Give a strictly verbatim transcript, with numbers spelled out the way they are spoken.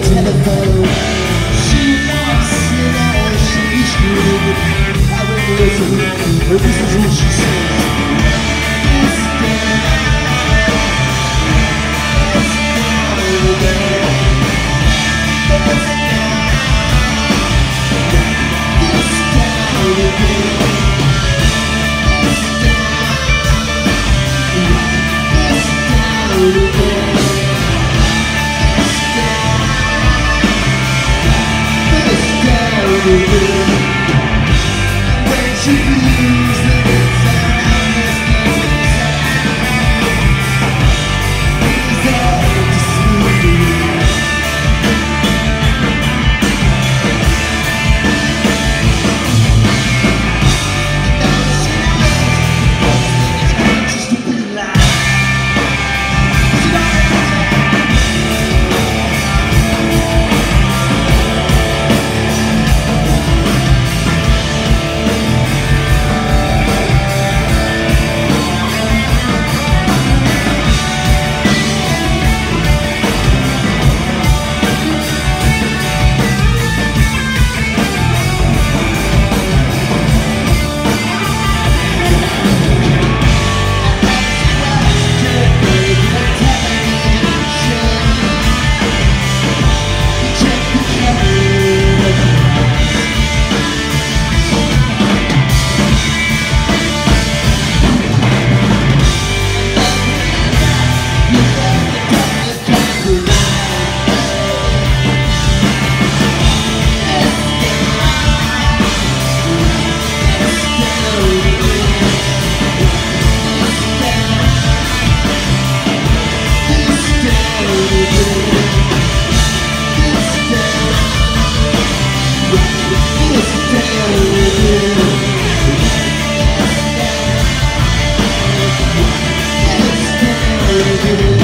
telephone. She walks in as she screamed. I will listen, but this is what she says. This down, this down again. This down, this down again. This down, this down again. When she believes that it's around this is all to see. Just to be alive. It's down, it's down.